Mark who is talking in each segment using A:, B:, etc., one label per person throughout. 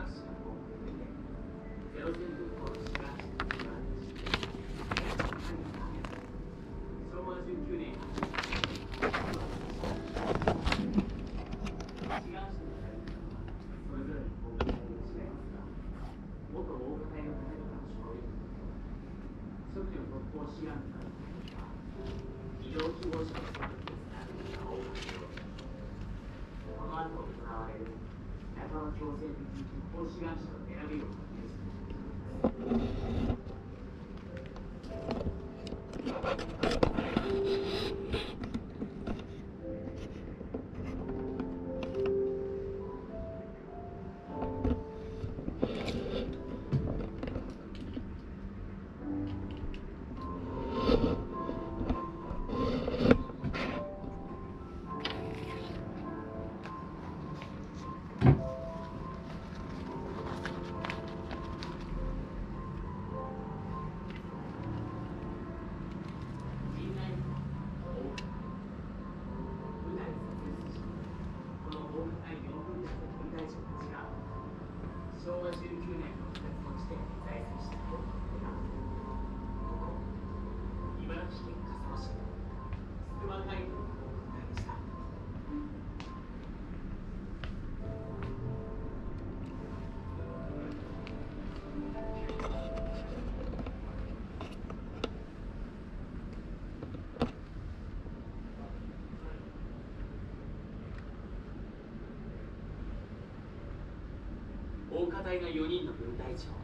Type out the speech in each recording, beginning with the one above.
A: 防火隊の4人の分隊長。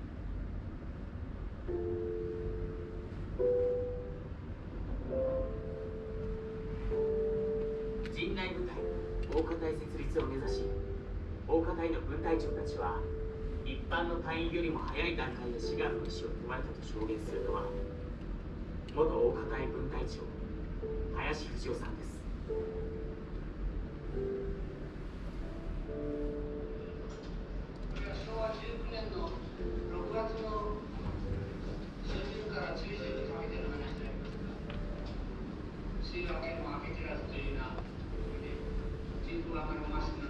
A: 陣内部隊防火隊設立を目指し、防火隊の分隊長たちは一般の隊員よりも早い段階で志願の意思を踏まれたと証言するのは元防火隊分隊長林藤夫さんです。
B: 昭和19年の6月の初旬から中旬にかけての話でありますが、梅雨明けも明け知らずというような意味で人口があまりおかしくない